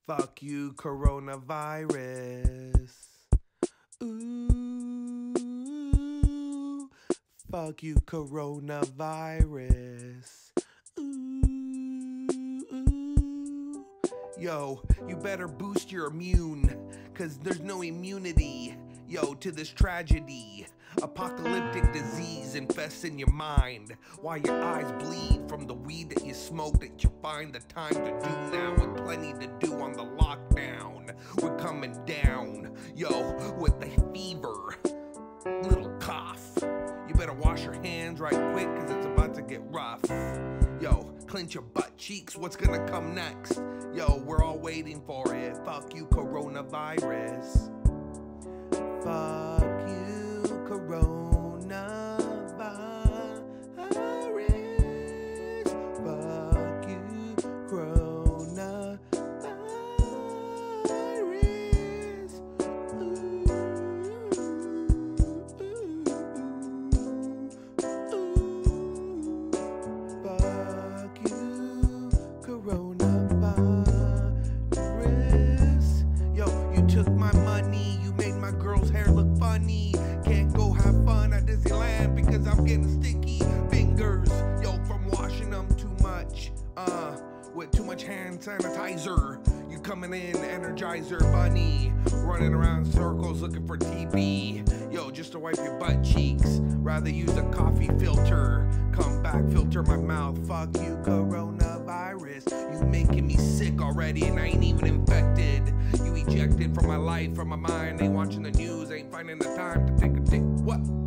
Fuck you, coronavirus. Ooh, fuck you, coronavirus. Ooh. Yo, you better boost your immune, cause there's no immunity, yo, to this tragedy. Apocalyptic disease infests in your mind, while your eyes bleed from the weed that you smoke that you find the time to do now, with plenty to do on the lockdown. We're coming down, yo, with the fever, little cough. You better wash your hands right quick, cause it's about to get rough. Yo, clench your butt cheeks, what's gonna come next? Yo, we're all waiting for it. Fuck you, coronavirus. Fuck you, coronavirus. Fuck you, coronavirus. Fuck you, coronavirus. Yo, you took my money, you made my girl's hair look funny. Can't go have fun at Disneyland because I'm getting sticky fingers, yo, from washing them too much. With too much hand sanitizer. You coming in, Energizer Bunny, running around in circles looking for TP. Yo, just to wipe your butt cheeks, rather use a coffee filter. Come back, filter my mouth. Fuck you, coronavirus. You making me sick already and I ain't even infected. You ejected from my life, from my mind. Ain't watching the news, ain't finding the time to take a dick. What?